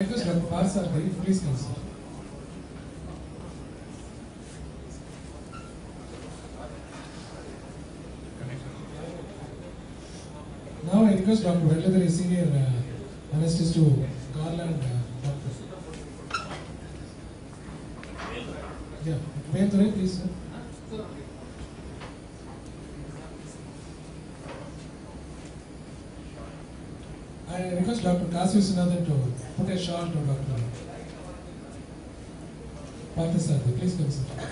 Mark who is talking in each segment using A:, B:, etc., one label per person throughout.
A: Request Dr. Parsarthi, please consider. Now I request Dr. Velladari, senior anesthetist, to garland doctor. Yeah, Velladari, please. Sir. I request Dr. Kasi Viswanathan to put a shawl to Dr. Parsarthi. Please consider.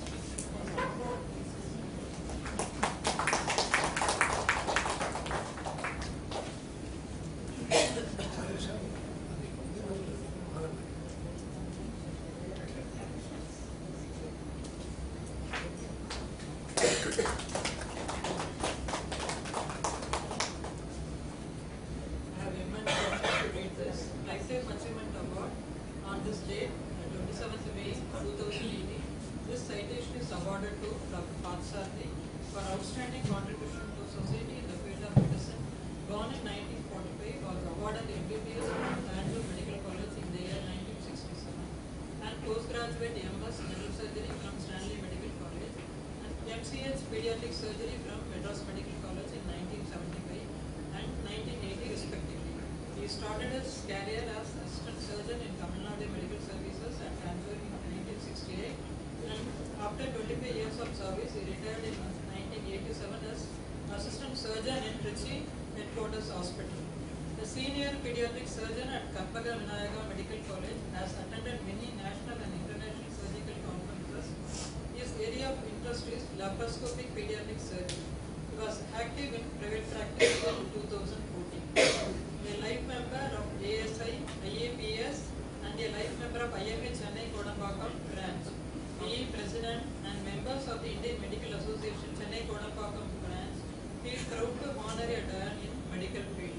B: On this date, 27th May 2018, this citation is awarded to Dr. Parsarthi for outstanding contribution to society in the field of medicine. Born in 1945, was awarded MBBS from Andrew Medical College in the year 1967, and postgraduate MS General Surgery from Stanley Medical College, and MCH Pediatric Surgery from Madras Medical College in 1975 and 1980 respectively. He started his career as assistant surgeon in Tamil Nadu Medical Services at Kanjur in 1968, and after 25 years of service, he retired in 1987 as assistant surgeon in Trichy Headquarters Hospital. The senior pediatric surgeon at Karpaga Vinayaka Medical College, has attended many national and international surgical conferences. His area of interest is laparoscopic pediatric surgery. He was active in private practice in 2014. A life member of ASI, IAPS, and a life member of IMA Chennai Kodambakam branch. He is president and members of the Indian Medical Association Chennai Kodambakam branch. He is proud to honor a turn in medical field.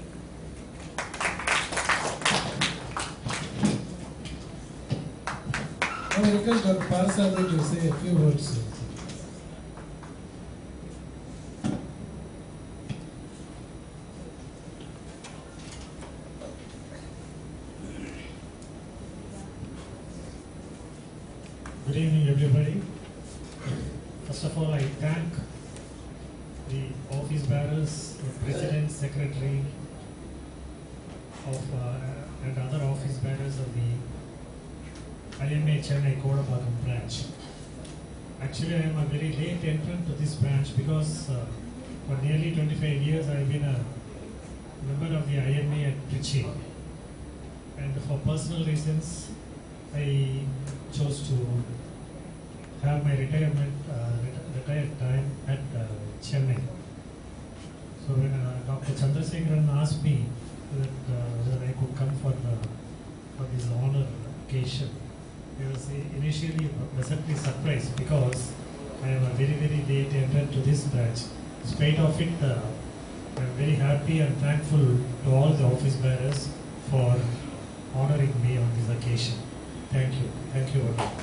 A: I request Dr. Parsarthi to say a few words.
C: Good evening, everybody. First of all, I thank the office bearers, the president, secretary of and other office bearers of the IMA Chennai Kodambakam branch. Actually, I am a very late entrant to this branch because for nearly 25 years I have been a member of the IMA at Trichy, and for personal reasons I chose to have my retired time at Chennai. So when Dr. Chandrasekharan asked me that whether I could come for this honor occasion, I was initially pleasantly surprised because I am a very late entrant to this branch. In spite of it, I am very happy and thankful to all the office bearers for honoring me on this occasion. Thank you. Thank you all.